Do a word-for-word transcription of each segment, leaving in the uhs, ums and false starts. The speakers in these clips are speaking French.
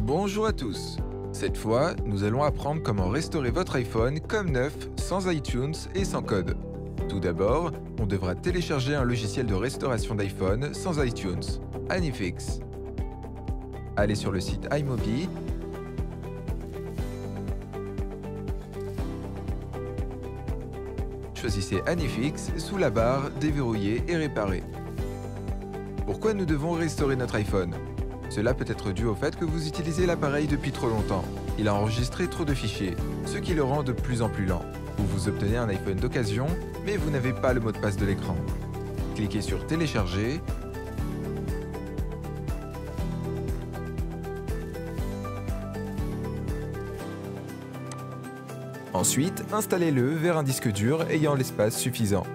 Bonjour à tous. Cette fois, nous allons apprendre comment restaurer votre iPhone comme neuf, sans iTunes et sans code. Tout d'abord, on devra télécharger un logiciel de restauration d'iPhone sans iTunes, Anifix. Allez sur le site iMobi. Choisissez Anifix sous la barre Déverrouiller et réparer. Pourquoi nous devons restaurer notre iPhone? Cela peut être dû au fait que vous utilisez l'appareil depuis trop longtemps. Il a enregistré trop de fichiers, ce qui le rend de plus en plus lent. Ou vous obtenez un iPhone d'occasion, mais vous n'avez pas le mot de passe de l'écran. Cliquez sur Télécharger. Ensuite, installez-le vers un disque dur ayant l'espace suffisant.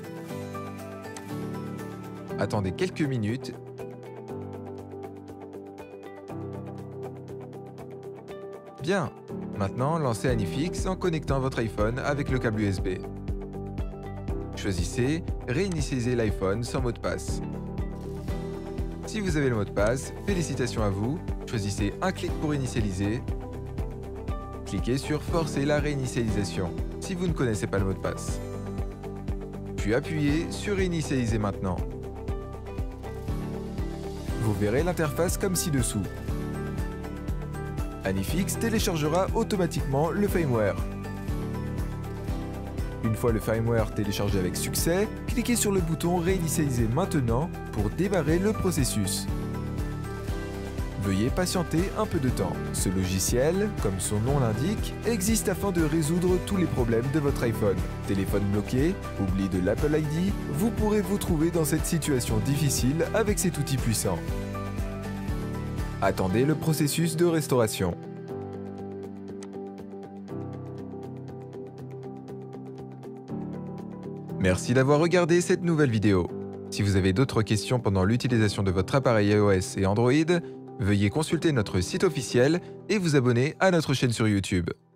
Attendez quelques minutes. Bien, maintenant lancez Anifix en connectant votre iPhone avec le câble U S B. Choisissez Réinitialiser l'iPhone sans mot de passe. Si vous avez le mot de passe, félicitations à vous, choisissez un clic pour initialiser. Cliquez sur Forcer la réinitialisation si vous ne connaissez pas le mot de passe. Puis appuyez sur Réinitialiser maintenant. Vous verrez l'interface comme ci-dessous. Anifix téléchargera automatiquement le firmware. Une fois le firmware téléchargé avec succès, cliquez sur le bouton Réinitialiser maintenant pour démarrer le processus. Veuillez patienter un peu de temps. Ce logiciel, comme son nom l'indique, existe afin de résoudre tous les problèmes de votre iPhone. Téléphone bloqué, oubli de l'Apple I D, vous pourrez vous trouver dans cette situation difficile avec cet outil puissant. Attendez le processus de restauration. Merci d'avoir regardé cette nouvelle vidéo. Si vous avez d'autres questions pendant l'utilisation de votre appareil iOS et Android, veuillez consulter notre site officiel et vous abonner à notre chaîne sur YouTube.